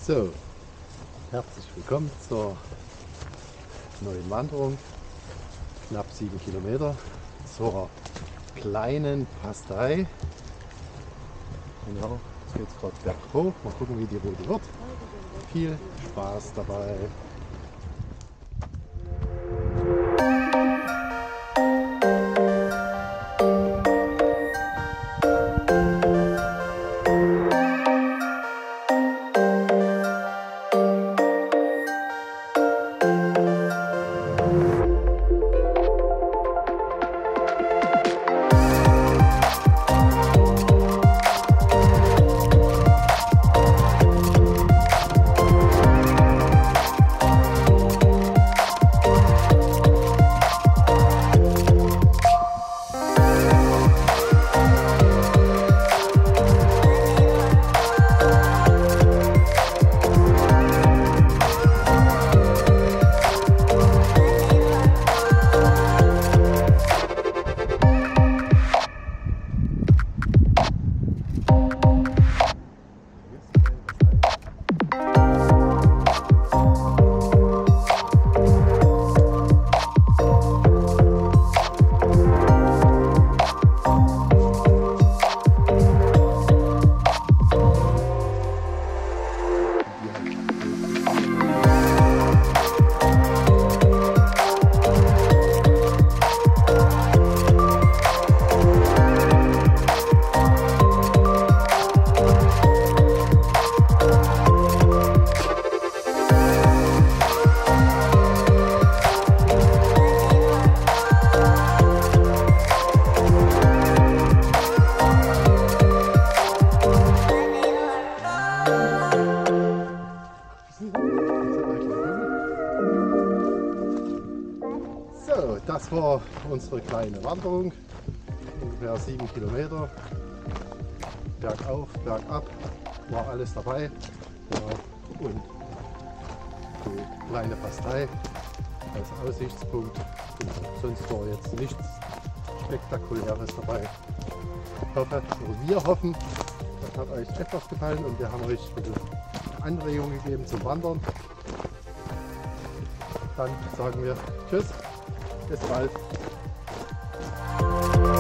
So, herzlich willkommen zur neuen Wanderung, knapp 7 Kilometer zur kleinen Pastei. Genau, jetzt geht es gerade berghoch. Mal gucken, wie die Route wird. Viel Spaß dabei. So, das war unsere kleine Wanderung, ungefähr 7 Kilometer, bergauf, bergab, war alles dabei. Ja, und die kleine Pastei als Aussichtspunkt. Und sonst war jetzt nichts Spektakuläres dabei. Ich hoffe, oder wir hoffen, das hat euch etwas gefallen und wir haben euch ein bisschen Anregungen gegeben zum Wandern. Dann sagen wir Tschüss, bis bald.